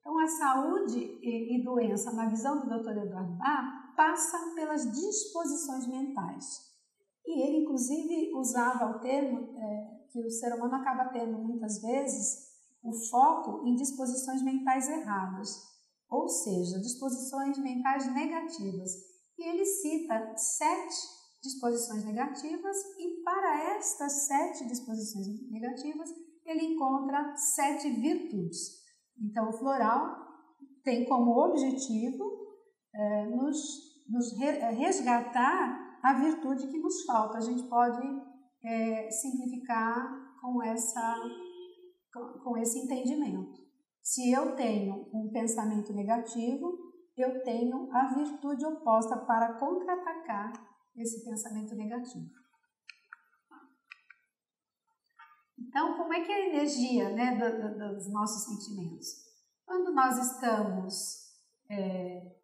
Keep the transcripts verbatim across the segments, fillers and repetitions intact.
Então, a saúde e, e doença, na visão do doutor Eduardo Bach, passa pelas disposições mentais. E ele, inclusive, usava o termo é, que o ser humano acaba tendo, muitas vezes, o foco em disposições mentais erradas, ou seja, disposições mentais negativas. E ele cita sete disposições negativas e, para estas sete disposições negativas, ele encontra sete virtudes. Então, o floral tem como objetivo é, nos, nos resgatar a virtude que nos falta. A gente pode é, simplificar com, essa, com, com esse entendimento. Se eu tenho um pensamento negativo, eu tenho a virtude oposta para contra-atacar esse pensamento negativo. Então, como é que é a energia, né, do, do, dos nossos sentimentos? Quando nós estamos é,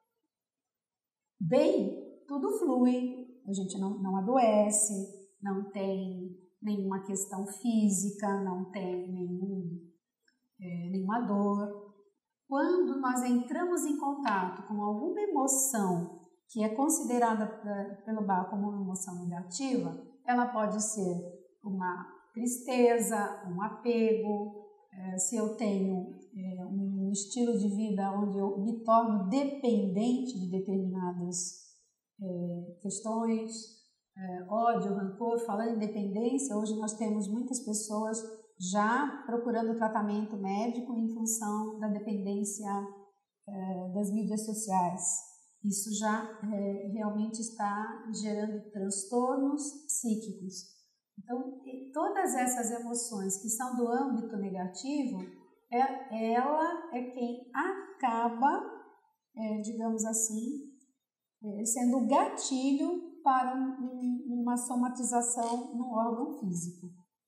bem, tudo flui, a gente não, não adoece, não tem nenhuma questão física, não tem nenhum, é, nenhuma dor. Quando nós entramos em contato com alguma emoção que é considerada pelo Bach como uma emoção negativa, ela pode ser uma tristeza, um apego, é, se eu tenho é, um estilo de vida onde eu me torno dependente de determinadas é, questões, é, ódio, rancor. Falando em dependência, hoje nós temos muitas pessoas já procurando tratamento médico em função da dependência é, das mídias sociais. Isso já é, realmente está gerando transtornos psíquicos. Então, todas essas emoções que são do âmbito negativo, é, ela é quem acaba, é, digamos assim, é, sendo o gatilho para um, um, uma somatização no órgão físico.